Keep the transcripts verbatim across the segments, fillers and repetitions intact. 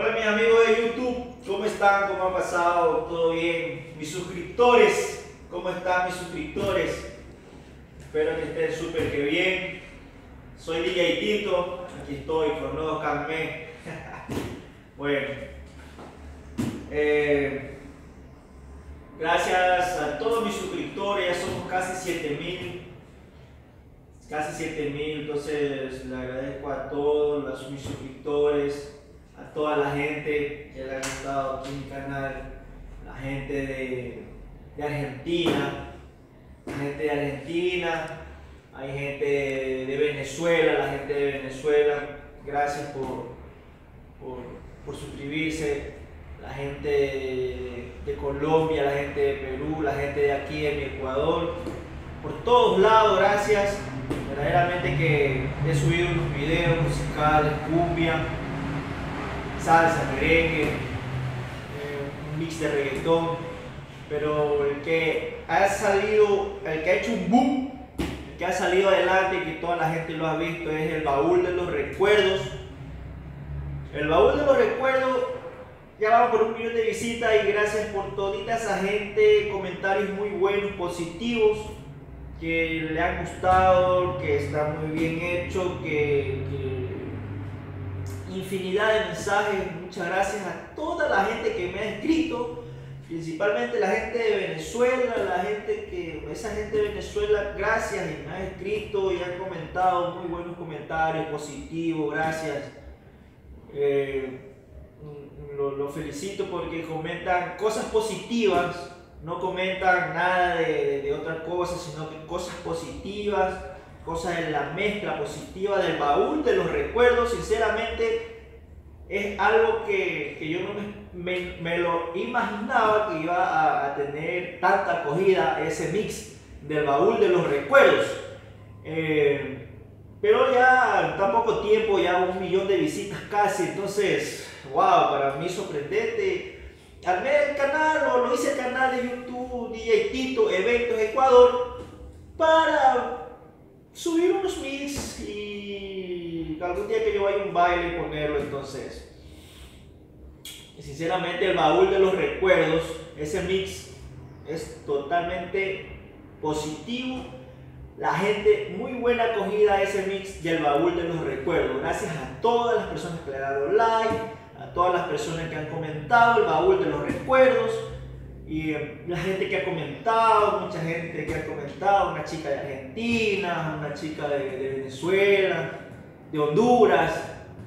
Hola mis amigos de YouTube, ¿cómo están? ¿Cómo han pasado? ¿Todo bien? Mis suscriptores, ¿cómo están mis suscriptores? Espero que estén súper que bien. Soy D J Tito, aquí estoy, conózcanme. Bueno, eh, gracias a todos mis suscriptores, ya somos casi siete mil. Casi siete mil, entonces le agradezco a todos los, mis suscriptores, a toda la gente que le ha gustado aquí mi canal, la gente de, de Argentina, la gente de Argentina, hay gente de Venezuela, la gente de Venezuela, gracias por, por, por suscribirse, la gente de, de Colombia, la gente de Perú, la gente de aquí de mi Ecuador, por todos lados, gracias. Verdaderamente que he subido unos videos musicales, cumbia, salsa, merengue, eh, un mix de reggaetón, pero el que ha salido, el que ha hecho un boom, el que ha salido adelante y que toda la gente lo ha visto es el baúl de los recuerdos. El baúl de los recuerdos ya vamos por un millón de visitas y gracias por todita esa gente, comentarios muy buenos, positivos, que le han gustado, que está muy bien hecho, que, que infinidad de mensajes. Muchas gracias a toda la gente que me ha escrito, principalmente la gente de Venezuela, la gente que, esa gente de Venezuela, gracias, y me ha escrito y han comentado muy buenos comentarios positivos, gracias. Eh, lo, lo felicito porque comentan cosas positivas. No comentan nada de, de, de otra cosa, sino que cosas positivas, cosas en la mezcla positiva del baúl de los recuerdos. Sinceramente, es algo que, que yo no me, me, me lo imaginaba que iba a, a tener tanta acogida ese mix del baúl de los recuerdos. Eh, pero ya en tan poco tiempo, ya un millón de visitas casi, entonces, wow, para mí sorprendente. Armé el canal, o lo hice el canal de YouTube D J Tito Eventos Ecuador para subir unos mix y algún día que yo vaya a un baile ponerlo. Entonces, sinceramente, el baúl de los recuerdos, ese mix es totalmente positivo. La gente, muy buena acogida a ese mix del baúl de los recuerdos. Gracias a todas las personas que le han dado like, a todas las personas que han comentado el baúl de los recuerdos y eh, la gente que ha comentado, mucha gente que ha comentado, una chica de Argentina, una chica de, de Venezuela, de Honduras,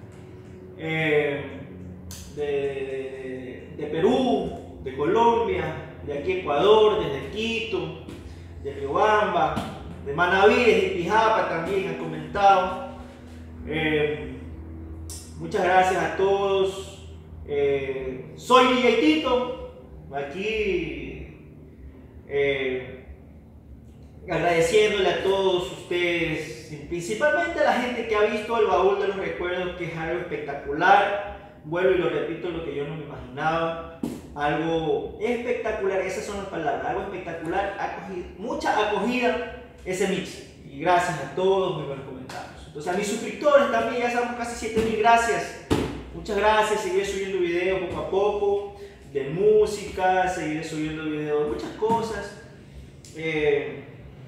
eh, de, de, de Perú, de Colombia, de aquí Ecuador, desde Quito, de Riobamba, de Manaví, de Pijapa también han comentado. Eh, Muchas gracias a todos. Eh, soy D J Tito, aquí eh, agradeciéndole a todos ustedes, principalmente a la gente que ha visto el baúl de los recuerdos, que es algo espectacular. Vuelvo y lo repito, lo que yo no me imaginaba. Algo espectacular, esas son las palabras, algo espectacular, acogida, mucha acogida ese mix. Y gracias a todos, muy buenos comentarios. Entonces a mis suscriptores también, ya somos casi siete mil, gracias. Muchas gracias, seguiré subiendo videos poco a poco, de música, seguiré subiendo videos de muchas cosas. Eh,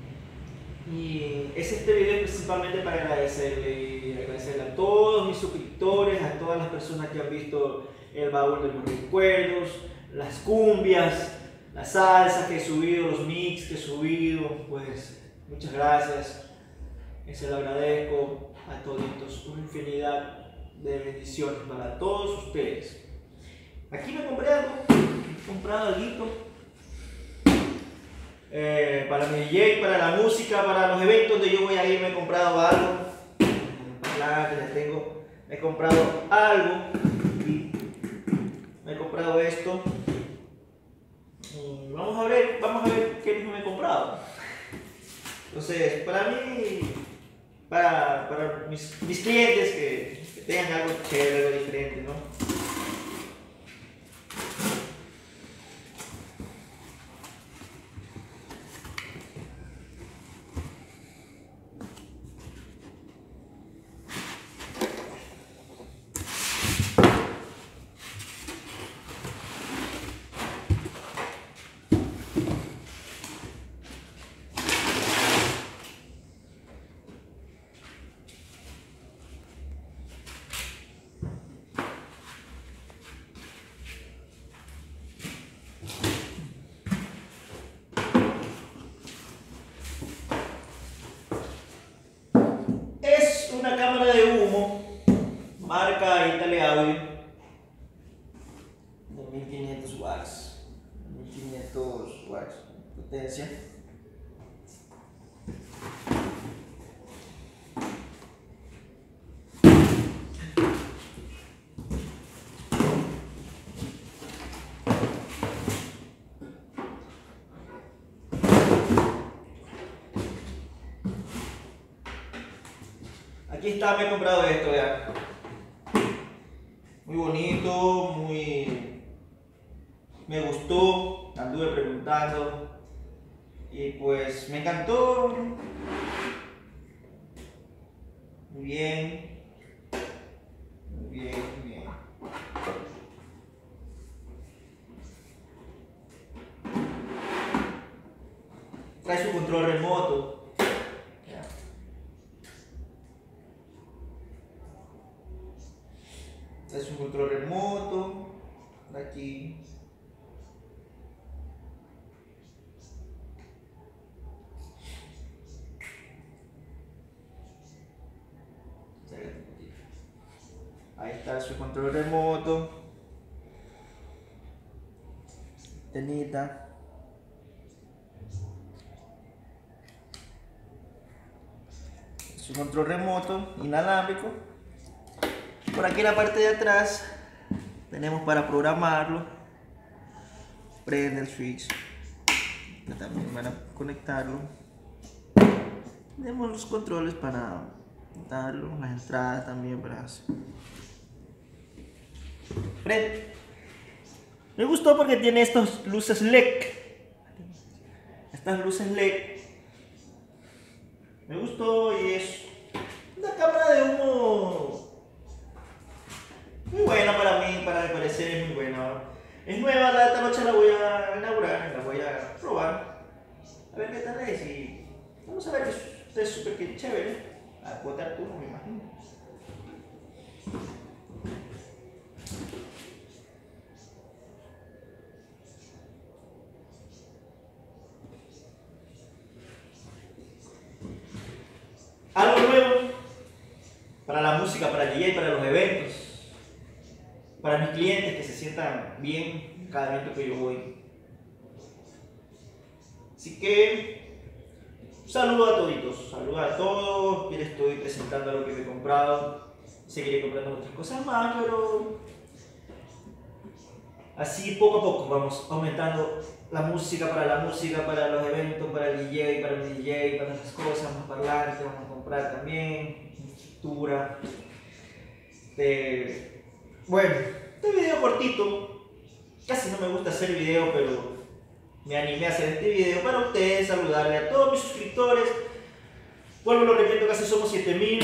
y es este video principalmente para agradecerle, y agradecerle a todos mis suscriptores, a todas las personas que han visto el baúl de los recuerdos, las cumbias, las salsas que he subido, los mix que he subido, pues muchas gracias. Se lo agradezco a todos, una infinidad de bendiciones para todos ustedes. Aquí me compré algo, he comprado algo eh, para mi D J, para la música, para los eventos donde yo voy a ir. Me he comprado algo, claro que les tengo, me he comprado algo y me he comprado esto. Y vamos a ver, vamos a ver qué me he comprado. Entonces, para mí, Para, para mis, mis clientes que, que tengan algo chévere, algo diferente, ¿no? una cámara de humo, marca Italy Audio, de mil quinientos watts, mil quinientos watts de potencia. Aquí está, me he comprado esto, vean. Muy bonito, muy... me gustó, anduve preguntando y pues me encantó. Muy bien, muy bien, muy bien. Trae su control remoto. Es un control remoto, aquí. Ahí está su control remoto. Tenita. Su control remoto inalámbrico. Por aquí en la parte de atrás tenemos para programarlo. Prende el switch. Que también van a conectarlo. Tenemos los controles para darlo, las entradas también para hacer. Prende. Me gustó porque tiene estas luces L E D. Estas luces L E D. Me gustó y es una cámara de humo muy buena para mí, para mi parecer es muy buena. Es nueva, esta noche la voy a inaugurar, la voy a probar. A ver qué tal es y vamos a ver que es súper chévere. A cuotar turno, me imagino. Algo nuevo para la música, para el D J, para los eventos. Para mis clientes que se sientan bien en cada evento que yo voy. Así que saludo a toditos, saludo a todos. Yo les estoy presentando lo que me he comprado. Seguiré comprando otras cosas más, pero así poco a poco vamos aumentando la música para la música, para los eventos, para el D J, para el D J, para las cosas, más parlantes, vamos a comprar también, estructura. De... Bueno, este video cortito, casi no me gusta hacer video, pero me animé a hacer este video para ustedes, saludarle a todos mis suscriptores. Vuelvo, lo repito, casi somos siete mil.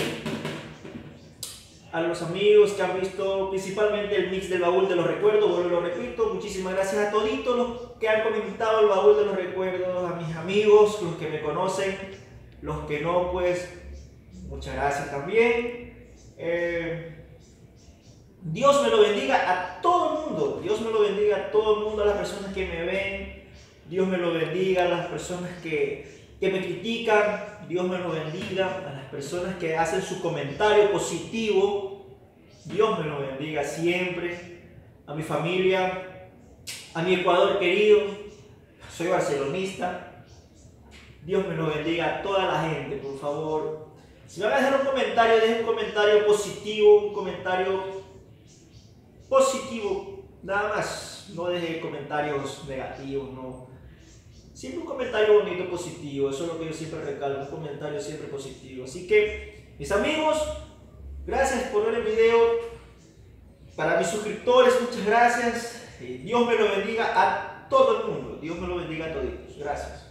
A los amigos que han visto principalmente el mix del baúl de los recuerdos, vuelvo, lo repito, muchísimas gracias a toditos los que han comentado el baúl de los recuerdos, a mis amigos, los que me conocen, los que no, pues muchas gracias también. Eh, Dios me lo bendiga a todo el mundo, Dios me lo bendiga a todo el mundo, a las personas que me ven, Dios me lo bendiga a las personas que, que me critican, Dios me lo bendiga a las personas que hacen su comentario positivo, Dios me lo bendiga siempre, a mi familia, a mi Ecuador querido, soy barcelonista, Dios me lo bendiga a toda la gente, por favor. Si me van a dejar un comentario, dejen un comentario positivo, un comentario positivo, nada más, no deje comentarios negativos, no. Siempre un comentario bonito, positivo, eso es lo que yo siempre recalco, un comentario siempre positivo. Así que, mis amigos, gracias por ver el video. Para mis suscriptores, muchas gracias. Dios me lo bendiga a todo el mundo. Dios me lo bendiga a todos. Gracias.